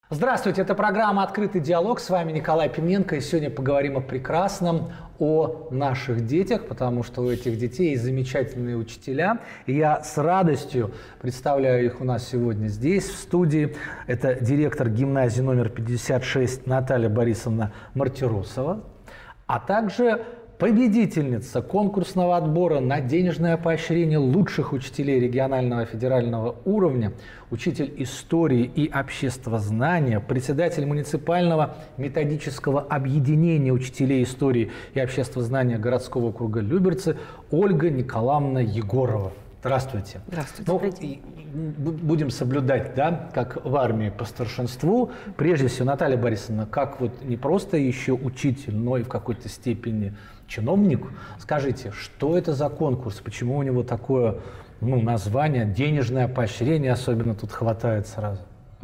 Здравствуйте, это программа «Открытый диалог». С вами Николай Пименко. И сегодня поговорим о прекрасном, о наших детях, потому что у этих детей есть замечательные учителя. И я с радостью представляю их у нас сегодня здесь, в студии. Это директор гимназии номер 56 Наталья Борисовна Мартиросова, а также победительница конкурсного отбора на денежное поощрение лучших учителей регионального и федерального уровня, учитель истории и обществознания, председатель муниципального методического объединения учителей истории и обществознания городского округа Люберцы Ольга Николаевна Егорова. Здравствуйте. Здравствуйте. Будем соблюдать, да, как в армии по старшинству. Прежде всего, Наталья Борисовна, как вот не просто еще учитель, но и в какой-то степени чиновник, скажите, что это за конкурс, почему у него такое название, денежное поощрение, особенно тут хватает сразу?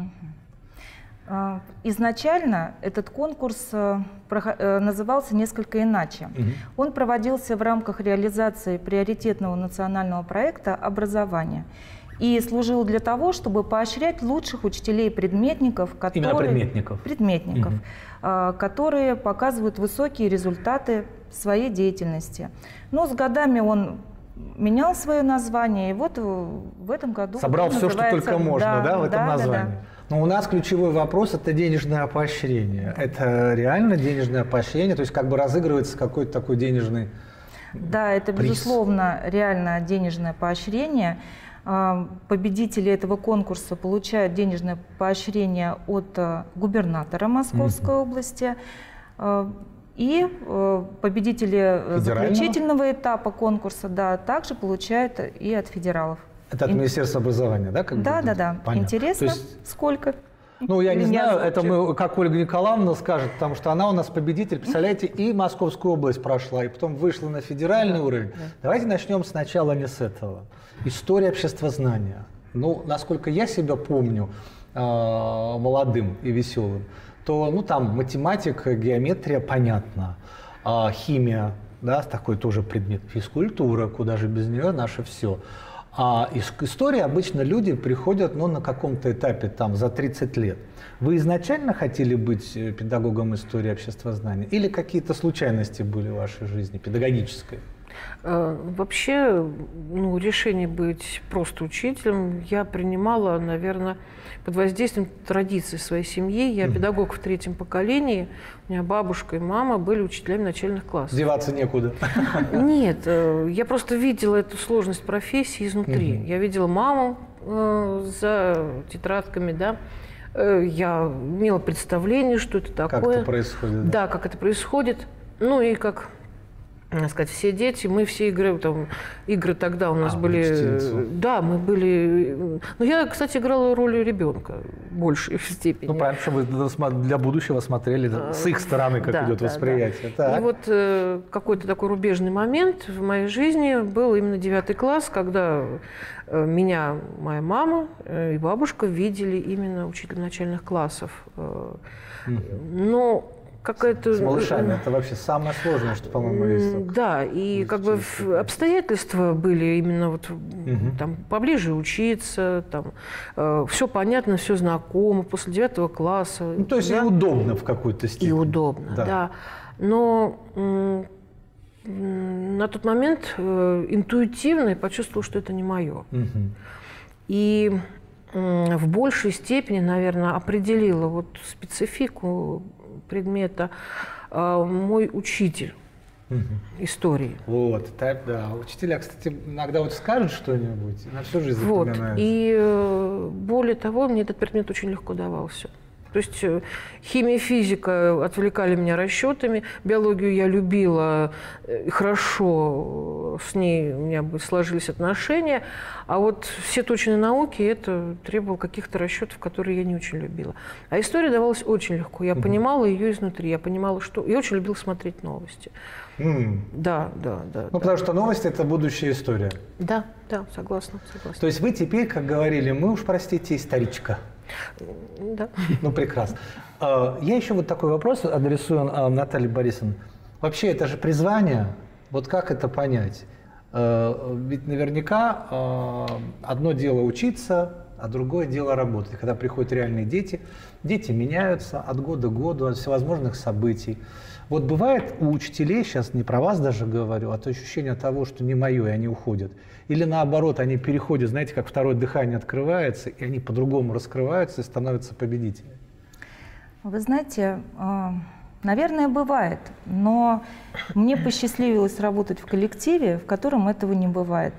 Изначально этот конкурс назывался несколько иначе. Он проводился в рамках реализации приоритетного национального проекта образования и служил для того, чтобы поощрять лучших учителей-предметников, которые показывают высокие результаты своей деятельности. Но с годами он менял свое название, и вот в этом году... Собрал все, что только можно, да, в этом названии? Да. Но у нас ключевой вопрос – это денежное поощрение. Это реально денежное поощрение? То есть как бы разыгрывается какой-то такой денежный Да, это, приз. Безусловно, реально денежное поощрение. Победители этого конкурса получают денежное поощрение от губернатора Московской области. И победители заключительного этапа конкурса также получают и от федералов. Это от Министерства образования, да? Да. Понятно. Интересно, сколько? Я не знаю, это мы, как Ольга Николаевна скажет, потому что она у нас победитель, представляете, и Московскую область прошла, и потом вышла на федеральный уровень. Да. Давайте начнем сначала не с этого. История обществознания. Насколько я себя помню молодым и веселым, то там математика, геометрия, понятно, химия, да, такой тоже предмет, физкультура, куда же без нее, наше все. А из истории обычно люди приходят на каком-то этапе за 30 лет. Вы изначально хотели быть педагогом истории обществознания или какие-то случайности были в вашей жизни педагогической? Вообще, решение быть просто учителем я принимала, наверное, под воздействием традиций своей семьи. Я педагог в третьем поколении. У меня бабушка и мама были учителями начальных классов. Деваться некуда. Нет, я просто видела эту сложность профессии изнутри. Я видела маму за тетрадками, да. Я имела представление, что это такое. Как это происходит. Да, как это происходит. И как... сказать, все дети, мы все игры тогда у нас были... Да, мы были... я, кстати, играла роль ребенка в большей степени. Правильно, что вы для будущего смотрели с их стороны, как идет восприятие. Да. И какой-то такой рубежный момент в моей жизни был именно 9 класс, когда меня, моя мама и бабушка видели именно учителем начальных классов. С малышами это вообще самое сложное, что, по-моему, есть. Да, и обстоятельства были именно поближе учиться, все понятно, все знакомо, после 9 класса. То есть и удобно в какой-то степени. И удобно, да. Но на тот момент интуитивно я почувствовала, что это не мое. И в большей степени, наверное, определила специфику предмета мой учитель истории. Учителя, кстати, иногда скажут что-нибудь, на всю жизнь запоминается. И более того, мне этот предмет очень легко давался. То есть химия и физика отвлекали меня расчетами, биологию я любила, хорошо с ней у меня сложились отношения, а все точные науки это требовало каких-то расчетов, которые я не очень любила. А история давалась очень легко, я понимала ее изнутри, я понимала, что... Я очень любила смотреть новости. Да. Потому что новости – это будущая история. Да, согласна. То есть вы теперь, как говорили мы, уж простите, историчка. Да. Прекрасно. Я еще такой вопрос адресую Наталье Борисовне. Вообще, это же призвание. Как это понять? Ведь наверняка одно дело учиться, а другое дело работать. Когда приходят реальные дети, дети меняются от года к году, от всевозможных событий. Вот бывает у учителей, сейчас не про вас даже говорю, а то ощущение того, что не мое, и они уходят. Или наоборот, они переходят, знаете, как второе дыхание открывается, и они по-другому раскрываются и становятся победителями. Вы знаете, наверное, бывает, но мне посчастливилось работать в коллективе, в котором этого не бывает.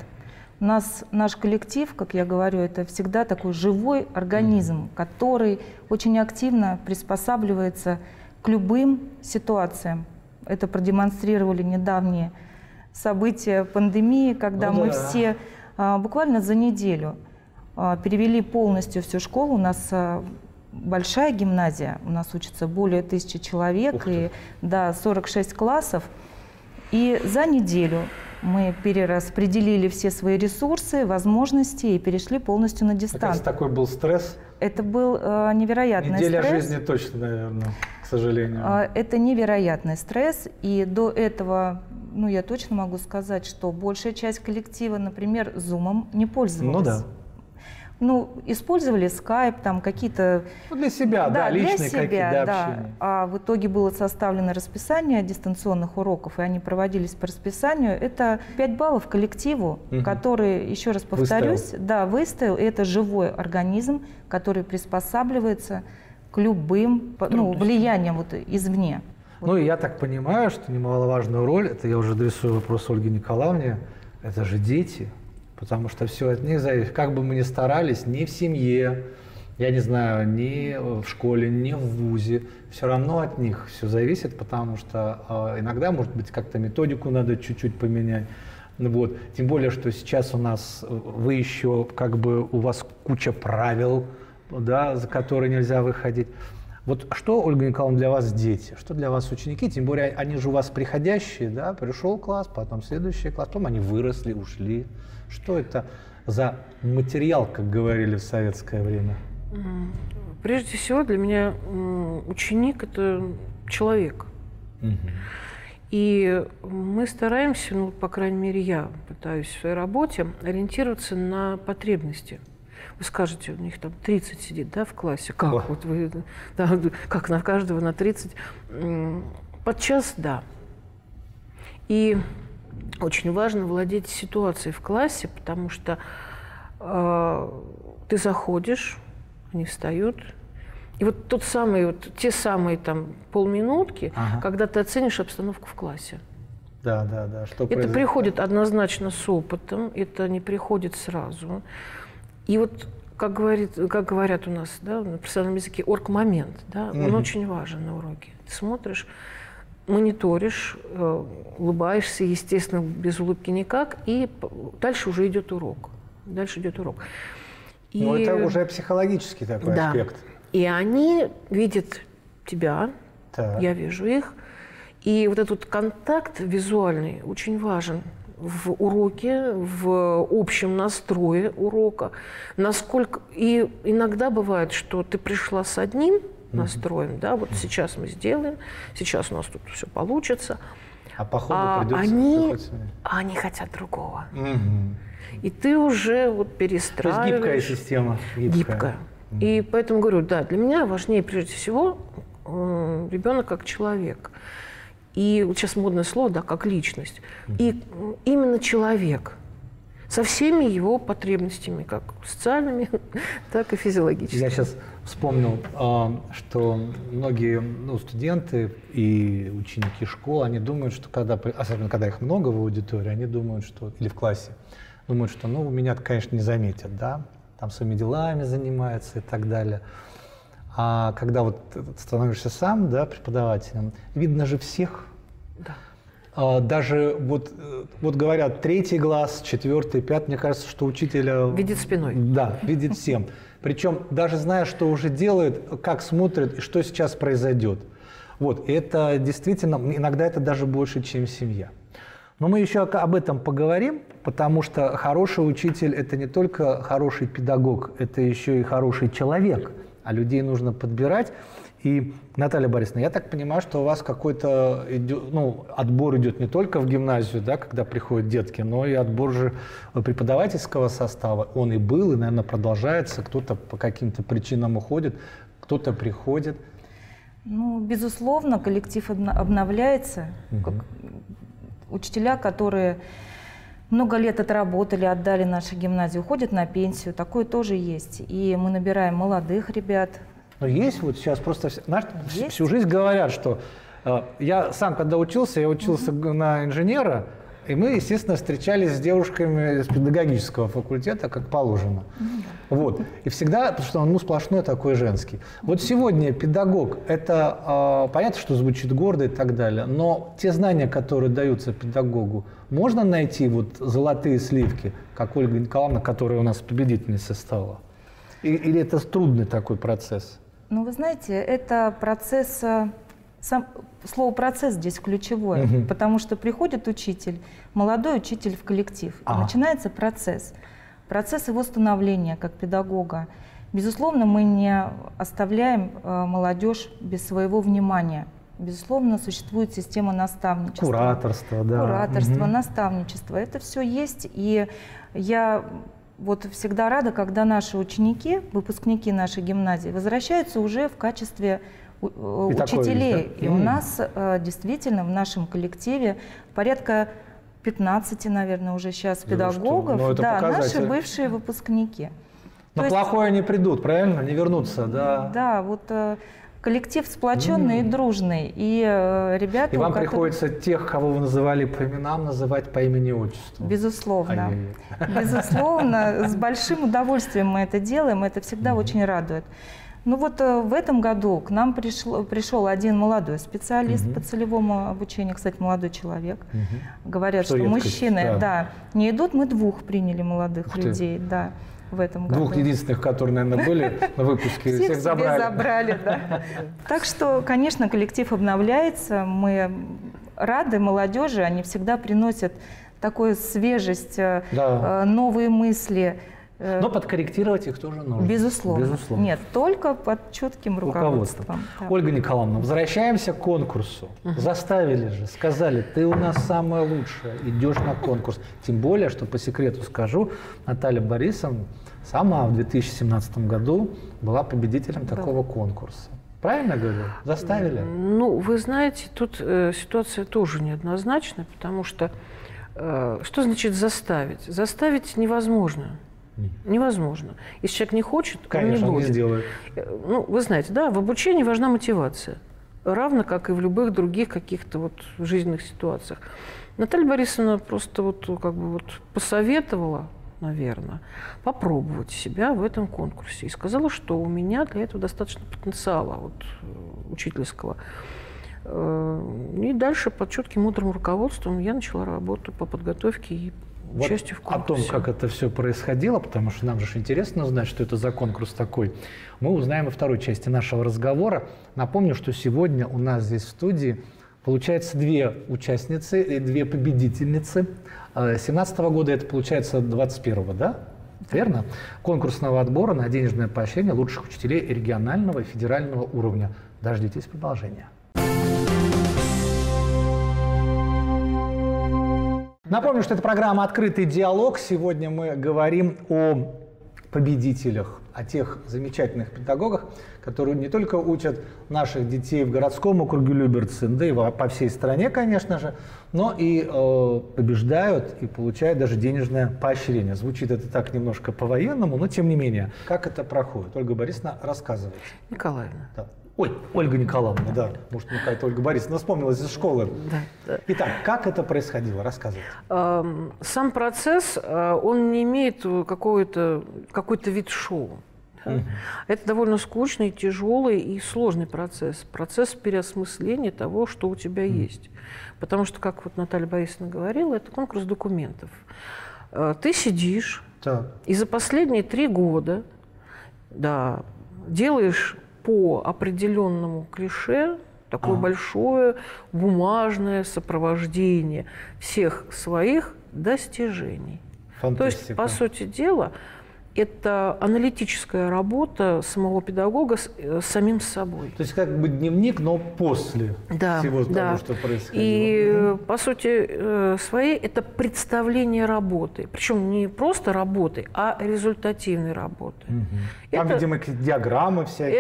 Наш коллектив, как я говорю, это всегда такой живой организм, который очень активно приспосабливается к любым ситуациям. Это продемонстрировали недавние события пандемии, когда мы все буквально за неделю перевели полностью всю школу. У нас большая гимназия, у нас учатся более 1000 человек, и 46 классов. И за неделю мы перераспределили все свои ресурсы, возможности и перешли полностью на дистанцию. Такой был стресс? Это был невероятный стресс. Неделя жизни точно, наверное, к сожалению. Это невероятный стресс. И до этого, я точно могу сказать, что большая часть коллектива, например, Zoom не пользовалась. Ну да. Использовали Skype, там какие-то... для себя, личные какие-то общения. А в итоге было составлено расписание дистанционных уроков, и они проводились по расписанию. Это 5 баллов коллективу, который, еще раз повторюсь, выстоял. И это живой организм, который приспосабливается к любым влияниям извне. И я так понимаю, что немаловажную роль, это я уже адресую вопрос Ольге Николаевне, это же дети. Потому что все от них зависит. Как бы мы ни старались, ни в семье, я не знаю, ни в школе, ни в вузе, все равно от них все зависит, потому что иногда, может быть, как-то методику надо чуть-чуть поменять. Тем более, что сейчас у нас, вы еще, у вас куча правил, за которые нельзя выходить. Что, Ольга Николаевна, для вас дети? Что для вас ученики? Тем более, они же у вас приходящие, пришел класс, потом следующий класс, потом они выросли, ушли. Что это за материал, как говорили в советское время? Прежде всего, для меня ученик – это человек. И мы стараемся, по крайней мере, я пытаюсь в своей работе ориентироваться на потребности. Вы скажете, у них там 30 сидит, в классе. Как? Как на каждого на 30? Подчас, да. И очень важно владеть ситуацией в классе, потому что ты заходишь, они встают, и те самые полминутки, когда ты оценишь обстановку в классе. Что это приходит однозначно с опытом, это не приходит сразу. И как говорят у нас на профессиональном языке, орг-момент, он очень важен на уроке. Ты смотришь, мониторишь, улыбаешься, естественно, без улыбки никак, и дальше уже идет урок. Это уже психологический такой аспект. И они видят тебя, я вижу их, и этот контакт визуальный очень важен в уроке, в общем настрое урока. И иногда бывает, что ты пришла с одним настроем, сейчас мы сделаем, сейчас у нас тут все получится. А по ходу придется... Они хотят другого. И ты уже перестраиваешь. То есть гибкая система. Гибкая. И поэтому говорю, для меня важнее прежде всего ребенок как человек. И сейчас модное слово, как личность. И именно человек. Со всеми его потребностями, как социальными, так и физиологическими. Я сейчас вспомнил, что многие студенты и ученики школ, они думают, что особенно когда их много в аудитории, они думают, или в классе, думают, что меня, конечно, не заметят, там своими делами занимаются и так далее. А когда становишься сам, преподавателем, видно же всех. Даже говорят, 3-й глаз, 4-й, 5-й, мне кажется, что учителя... Видит спиной. Да, видит всем. Причем даже зная, что уже делает, как смотрит и что сейчас произойдет. Это действительно, иногда это даже больше, чем семья. Но мы еще об этом поговорим, потому что хороший учитель – это не только хороший педагог, это еще и хороший человек. а людей нужно подбирать. И, Наталья Борисовна, я так понимаю, что у вас какой-то отбор идет не только в гимназию, да, когда приходят детки, но и отбор же преподавательского состава. Он и был, и, наверное, продолжается. Кто-то по каким-то причинам уходит, кто-то приходит. Ну, безусловно, коллектив обновляется. Учителя, которые много лет отработали, отдали нашей гимназии, уходят на пенсию. Такое тоже есть. И мы набираем молодых ребят. Но есть вот сейчас просто... Всю жизнь говорят, что... Я сам, когда учился, я учился на инженера, и мы, естественно, встречались с девушками с педагогического факультета, как положено. Вот. И всегда, потому что он сплошной такой женский. Вот сегодня педагог, это понятно, что звучит гордо и так далее, но те знания, которые даются педагогу, можно найти вот золотые сливки, как Ольга Николаевна, которая у нас победительницей стала? Или это трудный такой процесс? Ну, вы знаете, это процесс, слово «процесс» здесь ключевое, потому что приходит учитель, молодой учитель в коллектив, и начинается процесс его становления как педагога. Безусловно, мы не оставляем молодежь без своего внимания. Безусловно, существует система наставничества. Кураторство, да. Кураторство, наставничество. Это все есть, и я... Вот всегда рада, когда наши ученики, выпускники нашей гимназии возвращаются уже в качестве учителей. Есть, да? И у нас действительно в нашем коллективе порядка 15, наверное, уже сейчас педагогов. Ну, да, наши бывшие выпускники. Но плохое они придут, правильно? Не вернутся, да. Да, вот коллектив сплоченный и дружный. И ребята, и вам приходится тех, кого вы называли по именам, называть по имени-отчеству. Безусловно. Безусловно, с большим удовольствием мы это делаем, это всегда очень радует. Ну вот в этом году к нам пришел один молодой специалист по целевому обучению, кстати, молодой человек. Говорят, что мужчины не идут, мы 2 приняли молодых людей. Да. В этом году. 2 единственных, которые, наверное, были на выпуске, всех забрали. Да. Так что, конечно, коллектив обновляется, мы рады молодежи, они всегда приносят такую свежесть, новые мысли. Но подкорректировать их тоже нужно. Безусловно. Нет, только под четким руководством. Да. Ольга Николаевна, возвращаемся к конкурсу. Заставили же, сказали, ты у нас самая лучшая, идешь на конкурс. Тем более, что по секрету скажу, Наталья Борисовна сама в 2017 году была победителем такого конкурса. Правильно говорю? Заставили? Ну, вы знаете, тут ситуация тоже неоднозначная, потому что что значит заставить? Заставить невозможно. Невозможно. Если человек не хочет, конечно, он не будет. Не сделает. Ну, вы знаете, да, в обучении важна мотивация, равно как и в любых других каких-то вот жизненных ситуациях. Наталья Борисовна просто вот как бы вот посоветовала, наверное, попробовать себя в этом конкурсе и сказала, что у меня для этого достаточно потенциала вот, учительского. И дальше под четким мудрым руководством я начала работу по подготовке и вот участию в конкурсе. О том, как это все происходило, потому что нам же интересно узнать, что это за конкурс такой, мы узнаем во второй части нашего разговора. Напомню, что сегодня у нас здесь в студии получается 2 участницы и 2 победительницы. 2017 года, это получается 21-го, да? Верно? Конкурсного отбора на денежное поощрение лучших учителей регионального и федерального уровня. Дождитесь продолжения. Напомню, что это программа «Открытый диалог». Сегодня мы говорим о победителях, о тех замечательных педагогах, которые не только учат наших детей в городском округе Люберцы, да и по всей стране, конечно же, но и побеждают и получают даже денежное поощрение. Звучит это так немножко по-военному, но тем не менее. Как это проходит? Ольга Борисовна, рассказывайте. Николаевна. Да. Ой, Ольга Николаевна, да. Может, какая-то Ольга Борисовна вспомнилась из школы. Да. Итак, как это происходило? Рассказывайте. Сам процесс, он не имеет какой-то вид шоу. Да? Это довольно скучный, тяжелый и сложный процесс. Процесс переосмысления того, что у тебя есть. Потому что, как вот Наталья Борисовна говорила, это конкурс документов. Ты сидишь и за последние 3 года делаешь по определенному клише такое большое бумажное сопровождение всех своих достижений. Фантастика. То есть, по сути дела, это аналитическая работа самого педагога с самим собой. То есть как бы дневник, но после всего того, что происходило. И по сути своей это представление работы. Причем не просто работы, а результативной работы. Там, видимо, диаграммы всякие.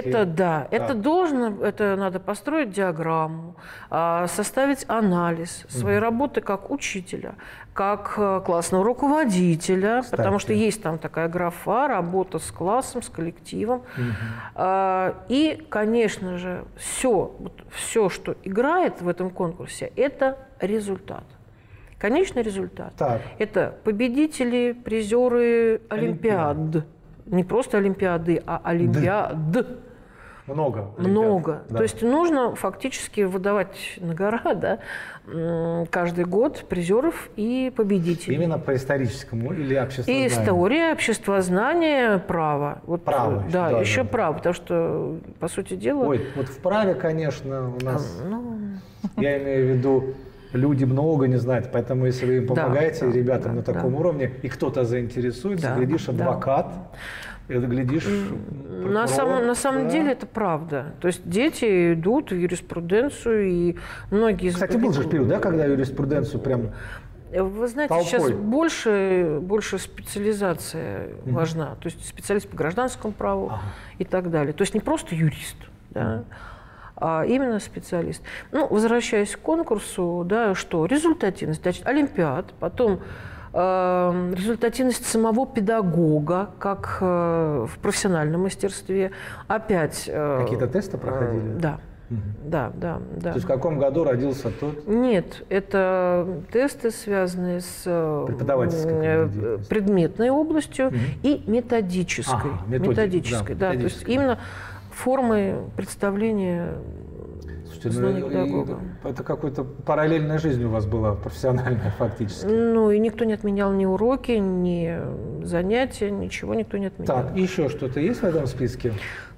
Это надо построить диаграмму, составить анализ своей работы как учителя, как классного руководителя, Кстати. потому что есть там такая графа, работа с классом, с коллективом. И, конечно же, все, что играет в этом конкурсе, это результат. Конечный результат. Так. Это победители, призеры олимпиад. Не просто олимпиады, а олимпиад. Много. Да. То есть нужно фактически выдавать на гора, да, каждый год призеров и победителей. Именно по историческому или обществознанию? И история, обществознание, право. Вот, право. Да, еще право, потому что, по сути дела... Ой, вот в праве, конечно, у нас, я имею в виду, люди много не знают, поэтому если вы им помогаете, ребятам на таком уровне, и кто-то заинтересуется, глядишь, адвокат, глядишь, прокурор. На самом деле это правда. То есть дети идут в юриспруденцию, и многие... Кстати, был же период, да, когда юриспруденцию прям... Вы знаете, толпой. сейчас больше специализация важна. То есть специалист по гражданскому праву и так далее. То есть не просто юрист, да, а именно специалист. Ну, возвращаясь к конкурсу, да, что? Результативность. Значит, олимпиад, потом результативность самого педагога, как в профессиональном мастерстве. Опять... Какие-то тесты проходили? Да. Да. То есть в каком году родился тот? Нет, это тесты, связанные с предметной областью и методической. Методической, да. То есть именно формы представления знаний педагога. Это какая-то параллельная жизнь у вас была, профессиональная фактически. Ну и никто не отменял ни уроки, ни занятия, ничего никто не отменял. Так, еще что-то есть в этом списке?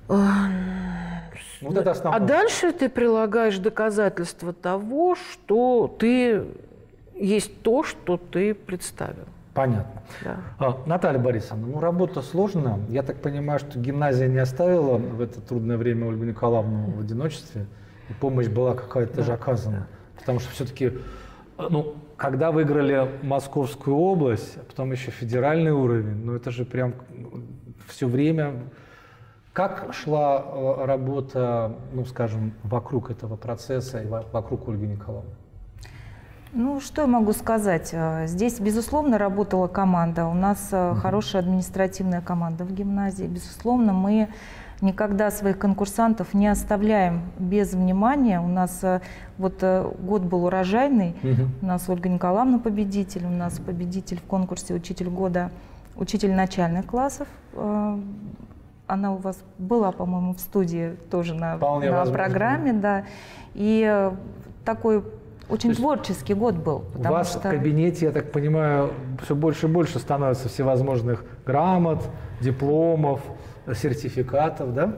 Вот это основное. А дальше ты прилагаешь доказательства того, что ты есть то, что ты представил. Понятно. Да. Наталья Борисовна, работа сложная. Я так понимаю, что гимназия не оставила в это трудное время Ольгу Николаевну в одиночестве, и помощь была какая-то же оказана. Потому что все-таки, когда выиграли Московскую область, а потом еще федеральный уровень, это же прям все время... Как шла работа, скажем, вокруг этого процесса и вокруг Ольги Николаевны? Что я могу сказать? Здесь, безусловно, работала команда. У нас хорошая административная команда в гимназии. Безусловно, мы никогда своих конкурсантов не оставляем без внимания. У нас год был урожайный. У нас Ольга Николаевна победитель, у нас победитель в конкурсе «Учитель года», учитель начальных классов. Она у вас была, по-моему, в студии тоже на программе, да. И такой очень творческий год был. У вас в кабинете, я так понимаю, все больше и больше становится всевозможных грамот, дипломов, сертификатов, да?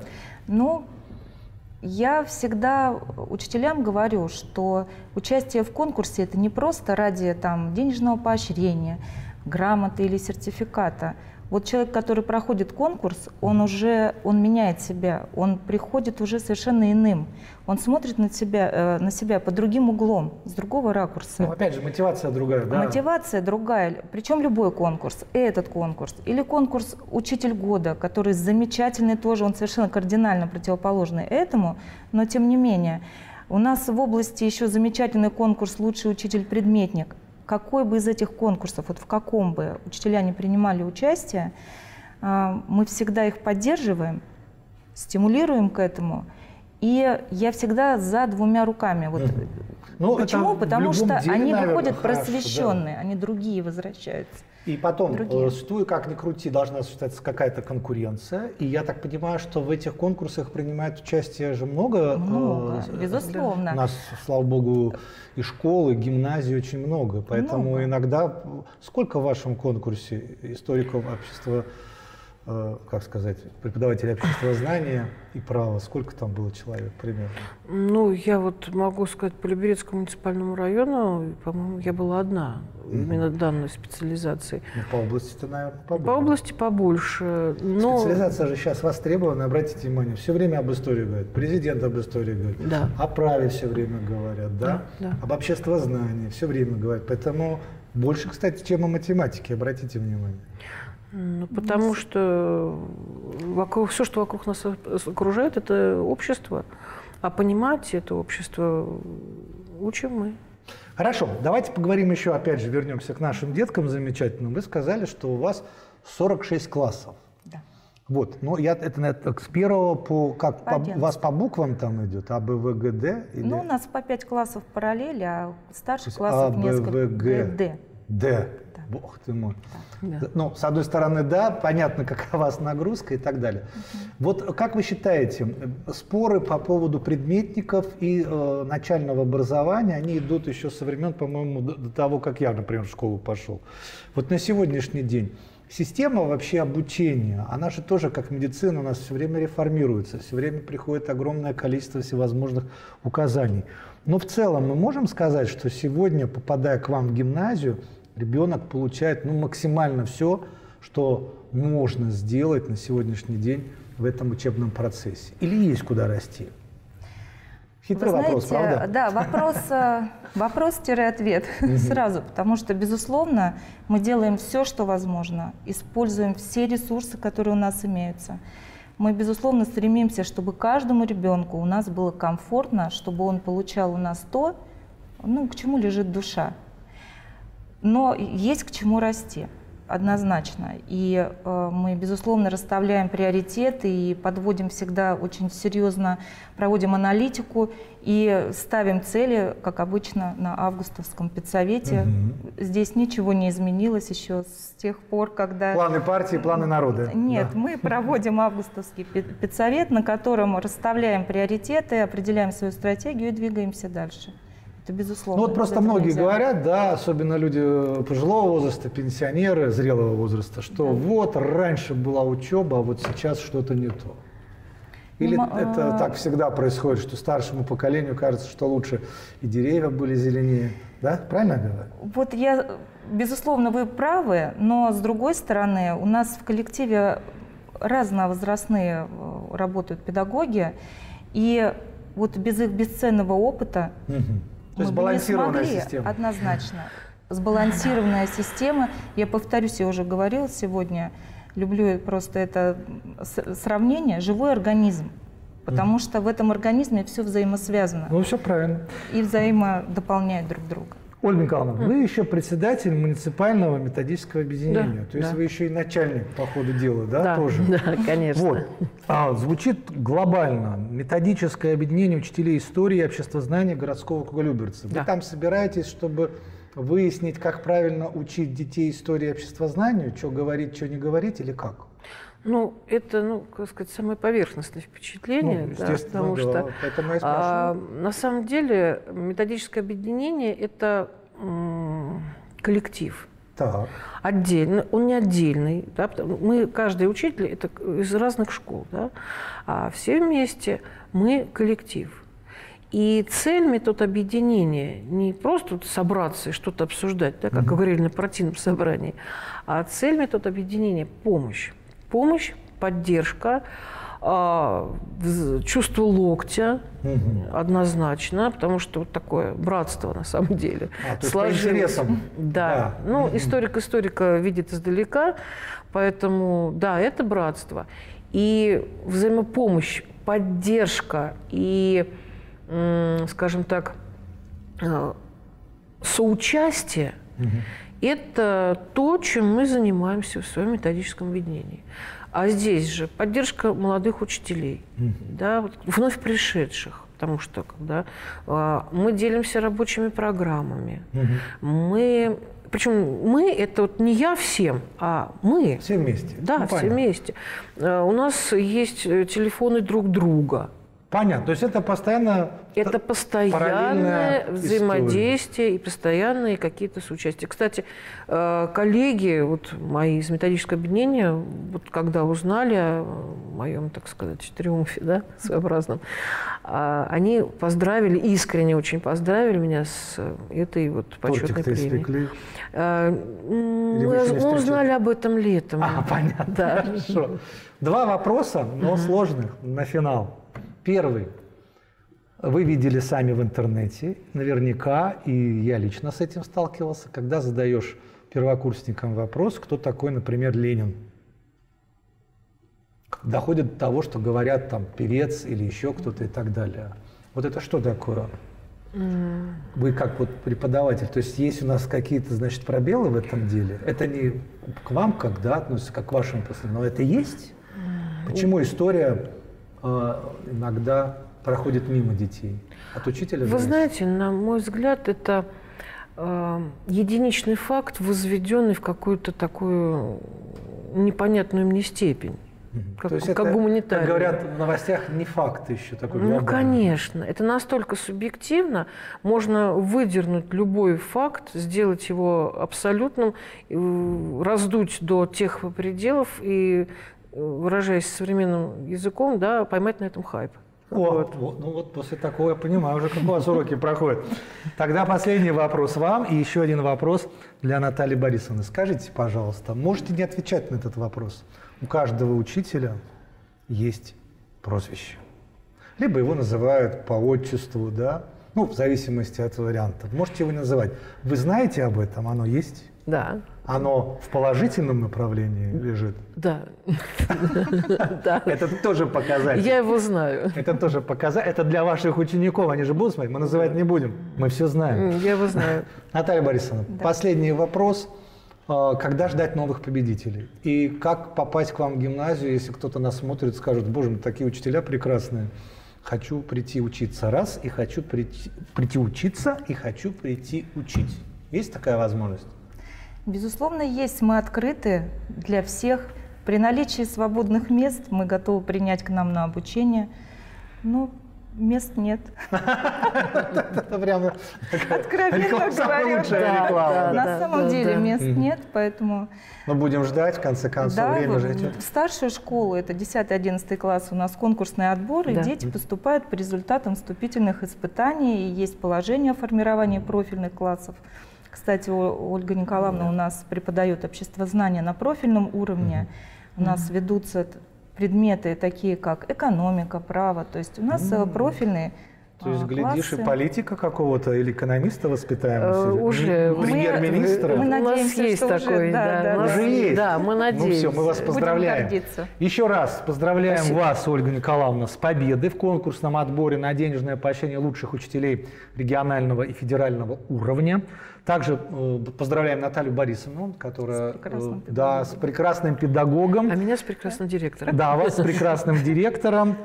Я всегда учителям говорю, что участие в конкурсе – это не просто ради денежного поощрения, грамоты или сертификата. Вот человек, который проходит конкурс, он меняет себя, он приходит уже совершенно иным. Он смотрит на себя под другим углом, с другого ракурса. Опять же, мотивация другая, да? Мотивация другая. Причем любой конкурс, этот конкурс, или конкурс «Учитель года», который замечательный тоже, он совершенно кардинально противоположный этому, но тем не менее. У нас в области еще замечательный конкурс «Лучший учитель-предметник». Какой бы из этих конкурсов, в каком бы учителя не принимали участие, мы всегда их поддерживаем, стимулируем к этому. И я всегда за двумя руками. Почему? Потому что они выходят просвещенные, они другие возвращаются. И потом, существует, как ни крути, должна существовать какая-то конкуренция. И я так понимаю, что в этих конкурсах принимает участие же много. Безусловно. У нас, слава богу, и школы, и гимназии очень много. Поэтому иногда... Сколько в вашем конкурсе историков общества как сказать, преподавателей обществознания и права? Сколько там было человек примерно? Ну, я вот могу сказать, по Люберецкому муниципальному району, по-моему, я была одна, именно данной специализации. Ну, по области-то, наверное, побольше. По области побольше. Но... Специализация же сейчас востребована, обратите внимание, все время об истории говорят, президент об истории говорит, Да. о праве все время говорят, да? Да. Об обществознании все время говорят, поэтому больше, кстати, чем о математике, обратите внимание. Ну, потому что все, что вокруг нас окружает, это общество. А понимать это общество учим мы. Хорошо, давайте поговорим еще, опять же, вернемся к нашим деткам замечательным. Вы сказали, что у вас 46 классов. Да. Вот, ну это с первого по, как, у вас по буквам там идет, А, Б, В, Г, Д? Или... Ну, у нас по 5 классов в параллели, а старших А, классов Б, несколько. В, Г, Д. Д. Да. Бог ты мой. Да. Ну, с одной стороны, да, понятно, какая у вас нагрузка и так далее. Вот как вы считаете, споры по поводу предметников и начального образования, они идут еще со времен, по-моему, до того, как я, например, в школу пошел. Вот на сегодняшний день система вообще обучения, она же тоже, как медицина, у нас все время реформируется, все время приходит огромное количество всевозможных указаний. Но в целом мы можем сказать, что сегодня, попадая к вам в гимназию, ребенок получает максимально все, что можно сделать на сегодняшний день в этом учебном процессе. Или есть куда расти? Хитрый вопрос, правда? Да, вопрос-ответ сразу, потому что, безусловно, мы делаем все, что возможно, используем все ресурсы, которые у нас имеются. Мы, безусловно, стремимся, чтобы каждому ребенку у нас было комфортно, чтобы он получал у нас то, к чему лежит душа. Но есть к чему расти, однозначно. И мы, безусловно, расставляем приоритеты и подводим всегда очень серьезно, проводим аналитику и ставим цели, как обычно, на августовском педсовете. Здесь ничего не изменилось еще с тех пор, когда... Планы партии, планы народа. Нет, да. Мы проводим августовский педсовет, на котором расставляем приоритеты, определяем свою стратегию и двигаемся дальше. Это безусловно. Ну вот просто многие говорят, да, особенно люди пожилого возраста, пенсионеры, зрелого возраста, что вот раньше была учеба, а вот сейчас что-то не то. Или это так всегда происходит, что старшему поколению кажется, что лучше и деревья были зеленее. Да? Правильно я говорю? Вот безусловно, вы правы, но с другой стороны, у нас в коллективе разновозрастные работают педагоги, и вот без их бесценного опыта То есть сбалансированная система. Однозначно. Сбалансированная система. Я повторюсь, я уже говорила сегодня, люблю просто это сравнение, живой организм. Потому что в этом организме все взаимосвязано. Ну, все правильно. И взаимодополняют друг друга. Ольга Николаевна, вы еще председатель муниципального методического объединения. Да, то есть да. вы еще и начальник по ходу дела, да, тоже? Да, конечно. Вот. Звучит глобально. Методическое объединение учителей истории и обществознания городского округа Люберцы. Вы там собираетесь, чтобы выяснить, как правильно учить детей истории и обществознанию, что говорить, что не говорить, или как? Ну, это, как сказать, самое поверхностное впечатление, потому что поэтому я спрашиваю. На самом деле методическое объединение – это коллектив. Так. Отдельно, он не отдельный. Да, мы, каждый учитель, это из разных школ, да, а все вместе мы коллектив. И цель метод объединения не просто собраться и что-то обсуждать, да, как говорили на партийном собрании, а цель метод объединения – помощь. Помощь, поддержка, чувство локтя однозначно, потому что вот такое братство на самом деле. По интересам. Да. Ну, историк историка видит издалека, поэтому, да, это братство. И взаимопомощь, поддержка и, скажем так, соучастие – это то, чем мы занимаемся в своем методическом объединении. А здесь же поддержка молодых учителей, да, вот, вновь пришедших, потому что когда мы делимся рабочими программами, причем мы – это вот не я всем, а мы. Все вместе. Да, все вместе. У нас есть телефоны друг друга. Понятно. То есть это постоянно Это постоянное взаимодействие и постоянные какие-то соучастия. Кстати, коллеги вот мои из методического объединения, вот когда узнали о моем, так сказать, триумфе, да, своеобразном, они поздравили, искренне очень поздравили меня с этой вот почетной премией. Мы узнали об этом летом. Понятно. Да. Хорошо. 2 вопроса, но сложных, на финал. Первый. Вы видели сами в интернете, наверняка, и я лично с этим сталкивался, когда задаешь первокурсникам вопрос, кто такой, например, Ленин. Доходит до того, что говорят там певец или еще кто-то и так далее. Вот это что такое? Вы как вот преподаватель, то есть есть у нас какие-то, значит, пробелы в этом деле? Это не к вам как, да, относится, как к вашему после, но это есть? Почему история иногда проходит мимо детей? От учителя? Вы знаете, на мой взгляд, это единичный факт, возведенный в какую-то такую непонятную мне степень. То есть как это, гуманитарий. Как говорят в новостях, не факт еще такой глобальный. Ну, конечно. Это настолько субъективно. Можно выдернуть любой факт, сделать его абсолютным, раздуть до тех пределов и, выражаясь современным языком, да, поймать на этом хайп. Ну вот после такого я понимаю уже, как у вас уроки проходят. Тогда последний вопрос вам и еще один вопрос для Натальи Борисовны. Скажите, пожалуйста, можете не отвечать на этот вопрос? У каждого учителя есть прозвище. Либо его называют по отчеству, да? Ну, в зависимости от вариантов. Можете его называть. Вы знаете об этом? Оно есть? Да. Оно в положительном направлении лежит? Да. Это тоже показатель. Я его знаю. Это тоже показатель. Это для ваших учеников. Они же будут смотреть. Мы называть не будем. Мы все знаем. Я его знаю. Наталья Борисовна, последний вопрос. Когда ждать новых победителей? И как попасть к вам в гимназию, если кто-то нас смотрит, скажет: боже мой, такие учителя прекрасные. Хочу прийти учиться раз, и хочу прийти учиться, и хочу прийти учить. Есть такая возможность? Безусловно, есть. Мы открыты для всех. При наличии свободных мест мы готовы принять к нам на обучение. Но мест нет. Это прямо откровенно говорю. На самом деле мест нет, поэтому... Но будем ждать, в конце концов, время же идет. В старшую школу, это 10-11 класс, у нас конкурсный отбор, и дети поступают по результатам вступительных испытаний, и есть положение о формировании профильных классов. Кстати, Ольга Николаевна у нас преподает обществознание на профильном уровне. У нас ведутся предметы такие, как экономика, право. То есть у нас профильные То есть, глядишь, и политика какого-то или экономиста воспитаем? Уже. Премьер-министра? Мы надеемся, у нас есть что такой, уже есть. Да, мы надеемся. Ну все, мы вас поздравляем. Еще раз поздравляем вас, Ольга Николаевна, с победой в конкурсном отборе на денежное поощрение лучших учителей регионального и федерального уровня. Также поздравляем Наталью Борисовну, которая с прекрасным педагогом. А меня с прекрасным директором. Да, вас с прекрасным директором.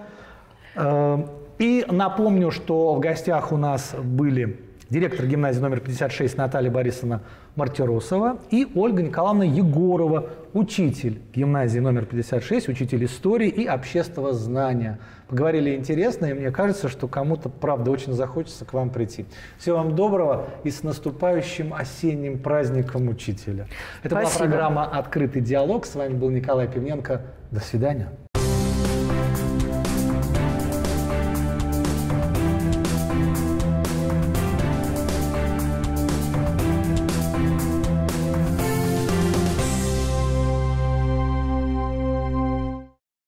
И напомню, что в гостях у нас были директор гимназии номер 56 Наталья Борисовна Мартиросова и Ольга Николаевна Егорова, учитель гимназии номер 56, учитель истории и общественного знания. Поговорили интересно, и мне кажется, что кому-то, правда, очень захочется к вам прийти. Всего вам доброго и с наступающим осенним праздником учителя. Это была программа «Открытый диалог». С вами был Николай Пивненко. До свидания.